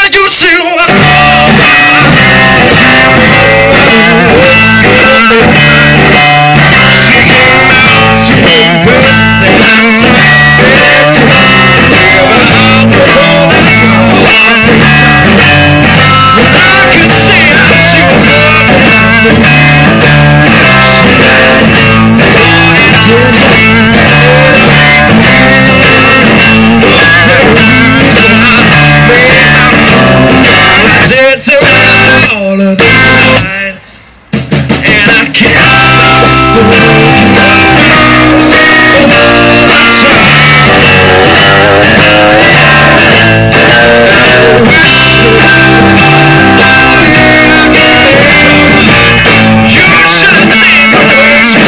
you see what she came out to the west and I said to I could see that she was loving all of the night, and I can't stop thinking about all the you should have seen the way she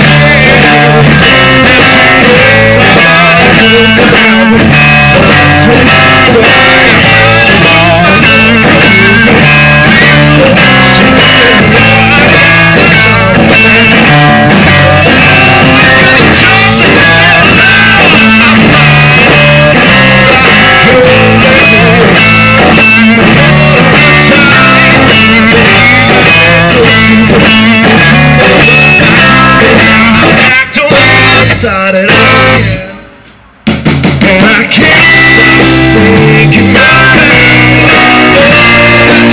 started again, and I can't stop thinking about it all the